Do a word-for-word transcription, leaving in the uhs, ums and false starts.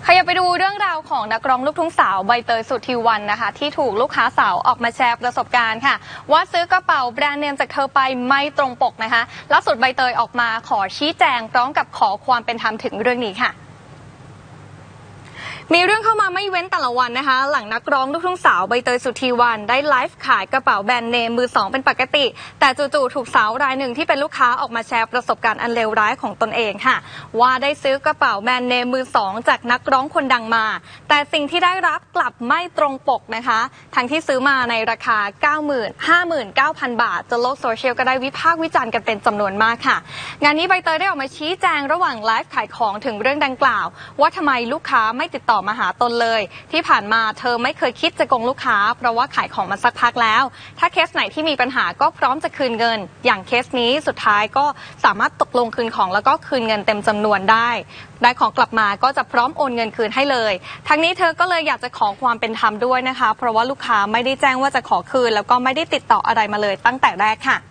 ขยับไปดูเรื่องราวของนักร้องลูกทุ่งสาวใบเตยสุธีวรรณนะคะที่ถูกลูกค้าสาวออกมาแชร์ประสบการณ์ค่ะว่าซื้อกระเป๋าแบรนด์เนมจากเธอไปไม่ตรงปกนะคะล่าสุดใบเตยออกมาขอชี้แจงพร้อมกับขอความเป็นธรรมถึงเรื่องนี้ค่ะมีเรื่องเข้ามาไม่เว้นแต่ละวันนะคะหลังนักร้องลูกทุ่งสาวใบเตยสุธีวรรณได้ไลฟ์ขายกระเป๋าแบรนด์เนมมือสองเป็นปกติแต่จู่ๆถูกสาวรายหนึ่งที่เป็นลูกค้าออกมาแชร์ประสบการณ์อันเลวร้ายของตนเองค่ะว่าได้ซื้อกระเป๋าแบรนด์เนมมือสองจากนักร้องคนดังมาแต่สิ่งที่ได้รับกลับไม่ตรงปกนะคะทั้งที่ซื้อมาในราคา เก้าหมื่น ห้าหมื่นเก้าพัน บาทจนโลกโซเชียลก็ได้วิพากษ์วิจารณ์กันเป็นจำนวนมากค่ะงานนี้ใบเตยได้ออกมาชี้แจงระหว่างไลฟ์ขายของถึงเรื่องดังกล่าวว่าทำไมลูกค้าไม่ติดต่อมาหาตนเลยที่ผ่านมาเธอไม่เคยคิดจะโกงลูกค้าเพราะว่าขายของมาสักพักแล้วถ้าเคสไหนที่มีปัญหาก็พร้อมจะคืนเงินอย่างเคสนี้สุดท้ายก็สามารถตกลงคืนของแล้วก็คืนเงินเต็มจำนวนได้ได้ของกลับมาก็จะพร้อมโอนเงินคืนให้เลยทั้งนี้เธอก็เลยอยากจะขอความเป็นธรรมด้วยนะคะเพราะว่าลูกค้าไม่ได้แจ้งว่าจะขอคืนแล้วก็ไม่ได้ติดต่ออะไรมาเลยตั้งแต่แรกค่ะ